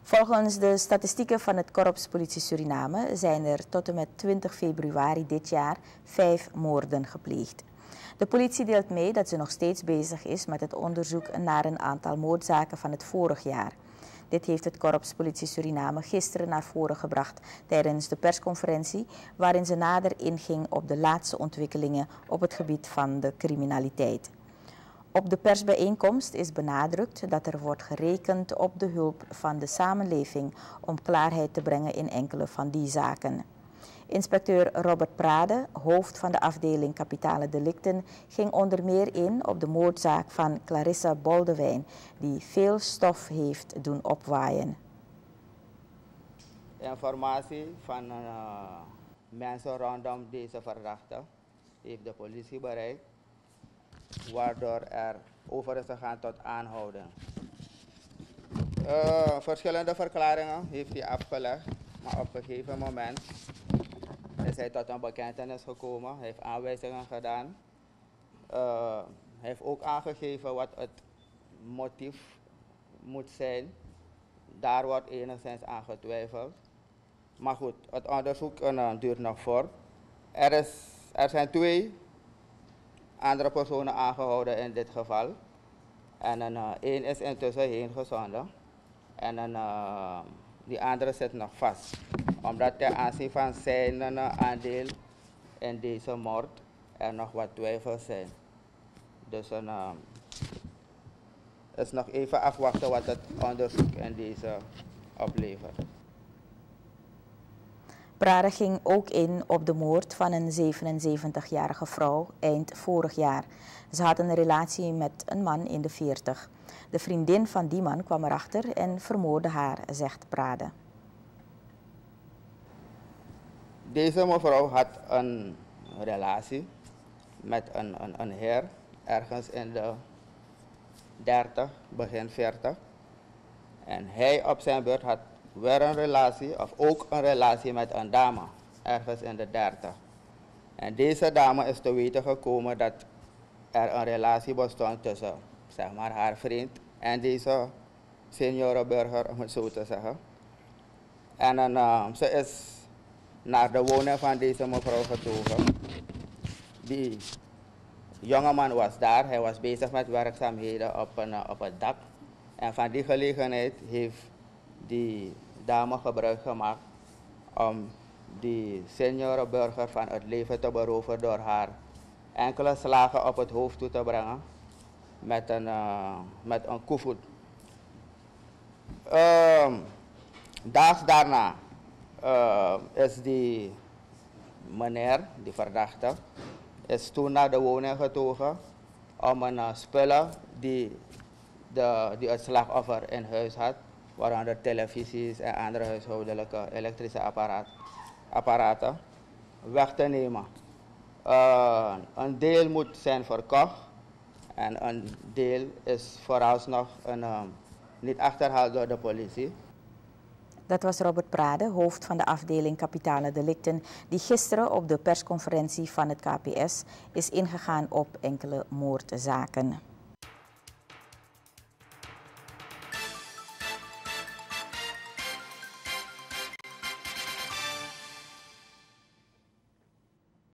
Volgens de statistieken van het Korps Politie Suriname zijn er tot en met 20 februari dit jaar 5 moorden gepleegd. De politie deelt mee dat ze nog steeds bezig is met het onderzoek naar een aantal moordzaken van het vorig jaar. Dit heeft het Korps Politie Suriname gisteren naar voren gebracht tijdens de persconferentie, waarin ze nader inging op de laatste ontwikkelingen op het gebied van de criminaliteit. Op de persbijeenkomst is benadrukt dat er wordt gerekend op de hulp van de samenleving om klaarheid te brengen in enkele van die zaken. Inspecteur Robert Prade, hoofd van de afdeling kapitale delicten, ging onder meer in op de moordzaak van Clarissa Boldewijn, die veel stof heeft doen opwaaien. Informatie van mensen rondom deze verdachte heeft de politie bereikt, waardoor er over is gegaan tot aanhouding. Verschillende verklaringen heeft hij afgelegd, maar op een gegeven moment is hij tot een bekentenis gekomen. Hij heeft aanwijzingen gedaan. Hij heeft ook aangegeven wat het motief moet zijn. Daar wordt enigszins aan getwijfeld. Maar goed, het onderzoek duurt nog voort. Er zijn 2 andere personen aangehouden in dit geval. En één is intussen heen gezonden. En die andere zit nog vast. Omdat ten aanzien van zijn aandeel in deze moord er nog wat twijfels zijn. Dus is nog even afwachten wat het onderzoek in deze oplevert. Prade ging ook in op de moord van een 77-jarige vrouw eind vorig jaar. Ze had een relatie met een man in de 40. De vriendin van die man kwam erachter en vermoordde haar, zegt Prade. Deze mevrouw had een relatie met een heer, ergens in de 30, begin 40. En hij op zijn beurt had weer een relatie, of ook een relatie met een dame, ergens in de 30. En deze dame is te weten gekomen dat er een relatie bestond tussen, zeg maar, haar vriend en deze seniorenburger, om het zo te zeggen. En ze is naar de woning van deze mevrouw getogen. Die jongeman was daar, hij was bezig met werkzaamheden op het dak. En van die gelegenheid heeft die dame gebruik gemaakt om die seniorenburger van het leven te beroven door haar enkele slagen op het hoofd toe te brengen met een koevoet. Daags daarna is die meneer, die verdachte, is toen naar de woning getogen om een spullen die het slachtoffer in huis had, waaronder televisies en andere huishoudelijke elektrische apparaten, weg te nemen. Een deel moet zijn verkocht en een deel is vooralsnog niet achterhaald door de politie. Dat was Robert Prade, hoofd van de afdeling kapitale delicten, die gisteren op de persconferentie van het KPS is ingegaan op enkele moordzaken.